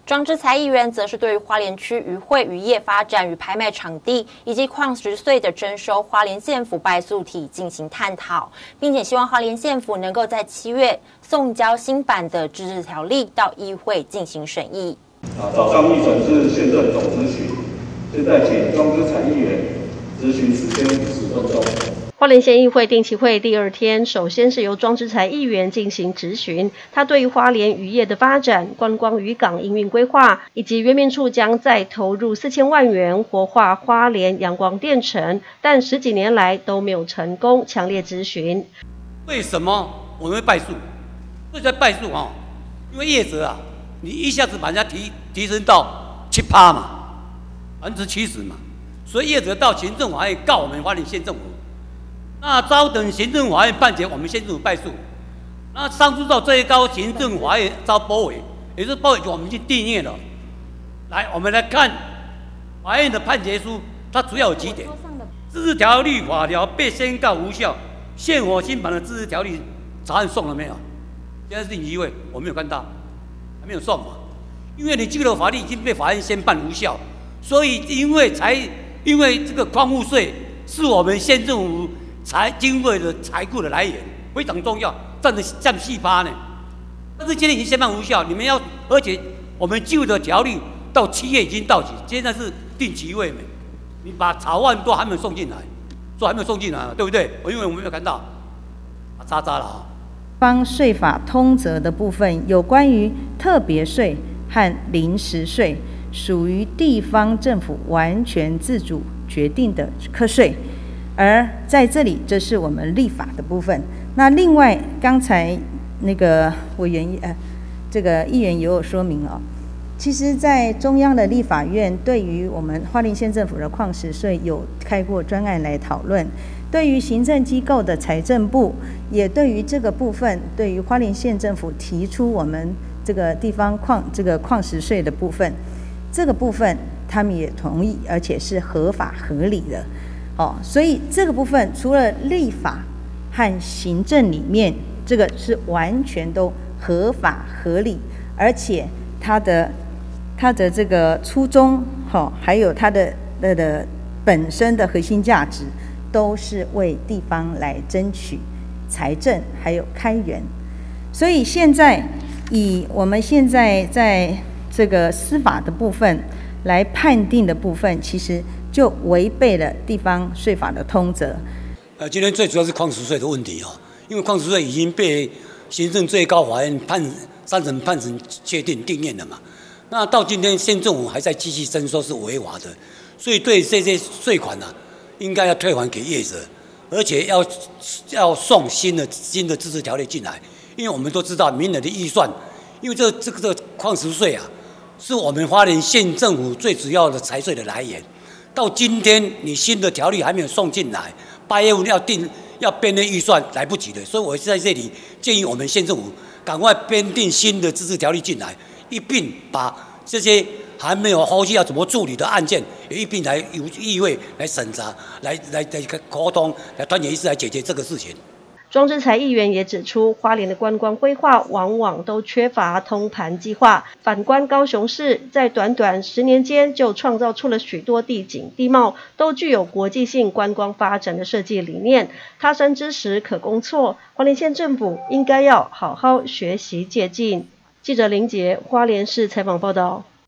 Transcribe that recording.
庄之才议员则是对于花莲区渔会渔业发展与拍卖场地以及矿石税的征收，花莲县府败诉体进行探讨，并且希望花莲县府能够在7月送交新版的自治条例到议会进行审议。 早上议程是宪政总咨询，现在请庄之才议员咨询时间50分钟。 花莲县议会定期会第2天，首先是由庄之才议员进行质询。他对于花莲渔业的发展、观光渔港营运规划，以及原民处将再投入4000万元活化花莲阳光电城，但10几年来都没有成功，强烈质询。 为什么我们会败诉？为什么败诉啊？因为业者啊，你一下子把人家提升到7%嘛，70%嘛，所以业者到行政法院告我们花莲县政府。那稍等行政法院判决，我们县政府败诉。那上诉到最高行政法院遭驳回，也就是驳回，我们已经订阅了。来，我们来看法院的判决书，它主要有几点：自治条例法条被宣告无效，宪法新版的自治条例草案送了没有？现在是定期会，我没有看到，还没有送嘛。因为你这个法律已经被法院宣判无效，所以因为这个矿物税是我们县政府经费的财库的来源，非常重要，占4%呢。但是今天已经宣判无效，你们要，而且我们旧的条例到7月已经到期，现在是定期会没？你把草案都还没有送进来，对不对？因为我们没有看到，渣了啊。 方税法通则的部分，有关于特别税和临时税，属于地方政府完全自主决定的课税。而在这里，这是我们立法的部分。那另外，刚才那个这个议员也有说明哦，其实，在中央的立法院对于我们花莲县政府的矿石税有开过专案来讨论，对于行政机构的财政部也对于这个部分，对于花莲县政府提出我们这个地方矿石税的部分，这个部分他们也同意，而且是合法合理的。所以这个部分除了立法和行政里面，这个是完全都合法合理，而且它的这个初衷，还有它的本身的核心价值，都是为地方来争取财政还有开源。所以现在以我们现在在这个司法的部分来判定的部分，其实就违背了地方税法的通则。 今天最主要是矿石税的问题哦，因为矿石税已经被行政最高法院3审判审确定定验了嘛。那到今天县政府还在继续征收是违法的，所以对这些税款啊，应该要退还给业者，而且要送新的自治条例进来，因为我们都知道明年的预算，因为这个矿石税啊，是我们花莲县政府最主要的财税的来源。到今天，你新的条例还没有送进来，8月份要编列预算来不及的，所以我在这里建议我们县政府赶快编定新的自治条例进来，一并把这些还没有后续要怎么处理的案件，也一并来由议会来审查，来沟通，来团结一致来解决这个事情。 庄之才议员也指出，花莲的观光规划往往都缺乏通盘计划。反观高雄市，在短短10年间就创造出了许多地景地貌，都具有国际性观光发展的设计理念。他山之石可攻错，花莲县政府应该要好好学习借鉴。记者林杰花莲市采访报道。